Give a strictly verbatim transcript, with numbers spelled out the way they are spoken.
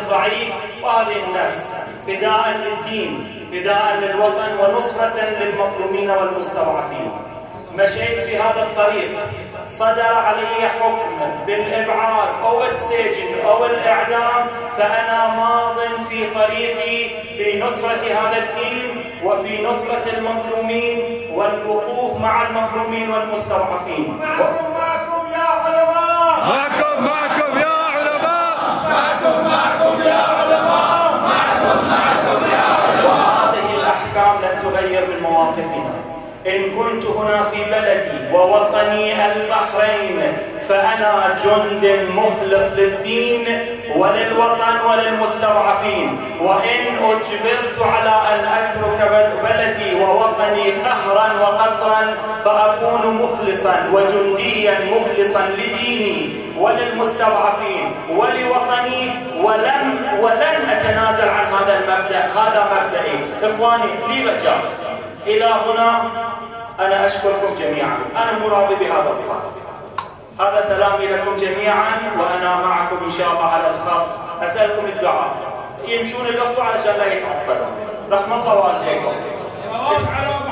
الضعيف، وهذه النفس فداء للدين، فداء للوطن، ونصرة للمظلومين والمستضعفين. مشيت في هذا الطريق، صدر علي حكم بالإبعاد أو السجن أو الإعدام، فأنا ماض في طريقي في نصرة هذا الدين وفي نصرة المظلومين والوقوف مع المظلومين والمستضعفين. معكم معكم يا علماء، معكم معكم يا علماء، معكم معكم يا علماء، معكم معكم يا علماء. وهذه الأحكام لن تغير من مواقفنا. إن كنت هنا في بلدي ووطني البحرين فأنا جند مخلص للدين وللوطن وللمستضعفين، وإن أجبرت على أن أترك بلدي ووطني قهرا وقسرا فأكون مخلصا وجنديا مخلصا لديني وللمستضعفين ولوطني، ولن ولن أتنازل عن هذا المبدأ. هذا مبدئي. إخواني، لي رجاء إلى هنا. أنا أشكركم جميعا، أنا مراضي بهذا الصف. هذا سلامي لكم جميعا، وأنا معكم إن شاء الله على الخط. أسألكم الدعاء، يمشون الأخوة علشان لا يتعطلون. رحم الله والديكم.